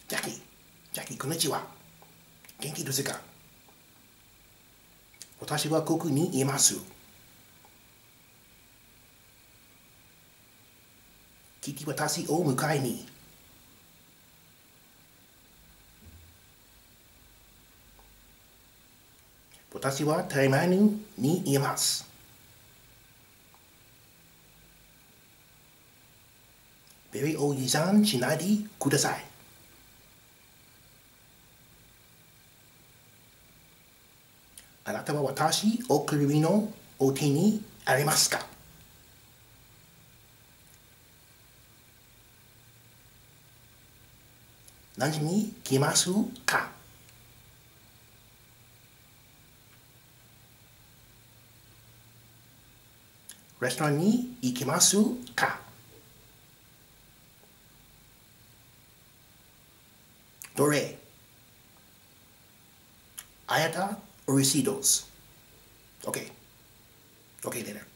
ジャッキー、こんにちは。元気ですか？私はここにいます。君私を迎えに。私は台湾にいます。ベリーおじさんしないでください。あなたは私おくるみのお手にありますか？何時に来ますか？レストランに行きますか？どれ？あやた receipts. Okay. Okay, later.